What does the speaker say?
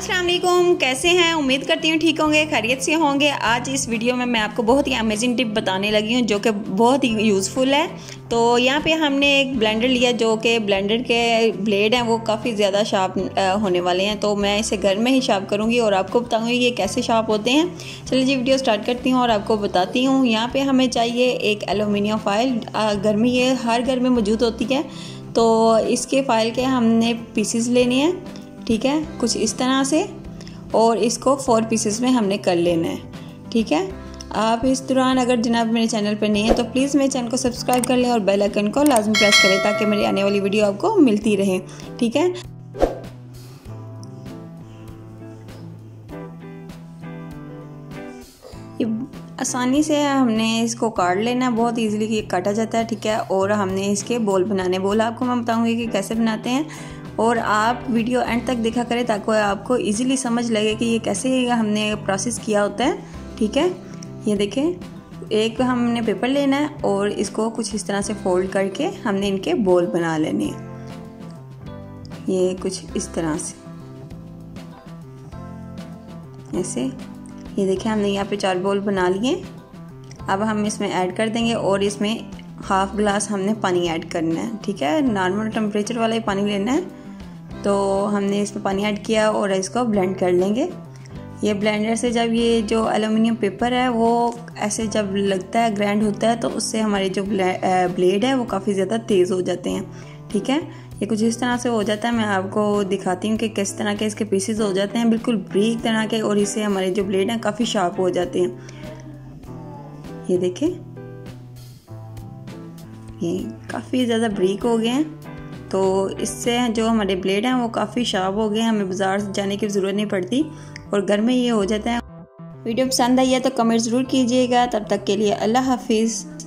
अस्सलाम वालेकुम, कैसे हैं? उम्मीद करती हूँ ठीक होंगे, खैरियत से होंगे। आज इस वीडियो में मैं आपको बहुत ही अमेजिंग टिप बताने लगी हूँ जो कि बहुत ही यूज़फुल है। तो यहाँ पे हमने एक ब्लेंडर लिया जो कि ब्लेंडर के ब्लेड हैं वो काफ़ी ज़्यादा शार्प होने वाले हैं। तो मैं इसे घर में ही शार्प करूँगी और आपको बताऊँगी ये कैसे शार्प होते हैं। चलिए जी वीडियो स्टार्ट करती हूँ और आपको बताती हूँ। यहाँ पर हमें चाहिए एक एलुमिनियम फाइल, घर में ये हर घर में मौजूद होती है। तो इसके फाइल के हमने पीसेस लेने हैं, ठीक है, कुछ इस तरह से, और इसको 4 पीसेस में हमने कर लेना है। ठीक है, आप इस दौरान अगर जनाब मेरे चैनल पर नहीं है तो प्लीज़ मेरे चैनल को सब्सक्राइब कर लें और बेल आइकन को लाजमी प्रेस करें ताकि मेरी आने वाली वीडियो आपको मिलती रहे। ठीक है, ये आसानी से हमने इसको काट लेना, बहुत इजीली ये काटा जाता है। ठीक है, और हमने इसके बोल बनाने, बोल आपको मैं बताऊंगी कि कैसे बनाते हैं, और आप वीडियो एंड तक देखा करें ताकि आपको इजीली समझ लगे कि ये कैसे हमने प्रोसेस किया होता है। ठीक है, ये देखें, एक हमने पेपर लेना है और इसको कुछ इस तरह से फोल्ड करके हमने इनके बोल बना लेने हैं। ये कुछ इस तरह से ऐसे, ये देखें हमने यहाँ पे 4 बोल बना लिए। अब हम इसमें ऐड कर देंगे और इसमें हाफ ग्लास हमने पानी ऐड करना है। ठीक है, नॉर्मल टेम्परेचर वाला ही पानी लेना है। तो हमने इसमें पानी ऐड किया और इसको ब्लेंड कर लेंगे। ये ब्लेंडर से जब ये जो एल्युमिनियम पेपर है वो ऐसे जब लगता है, ग्राइंड होता है, तो उससे हमारे जो ब्लेड है वो काफ़ी ज़्यादा तेज़ हो जाते हैं। ठीक है, ये कुछ इस तरह से हो जाता है। मैं आपको दिखाती हूँ कि किस तरह के इसके पीसेस हो जाते हैं, बिल्कुल ब्रीक तरह के, और इससे हमारे जो ब्लेड हैं काफ़ी शार्प हो जाते हैं। ये देखें, ये काफ़ी ज़्यादा ब्रीक हो गए हैं। तो इससे जो हमारे ब्लेड हैं वो काफ़ी शार्प हो गए हैं, हमें बाज़ार जाने की ज़रूरत नहीं पड़ती और घर में ये हो जाता है। वीडियो पसंद आई है तो कमेंट ज़रूर कीजिएगा। तब तक के लिए अल्लाह हाफिज़।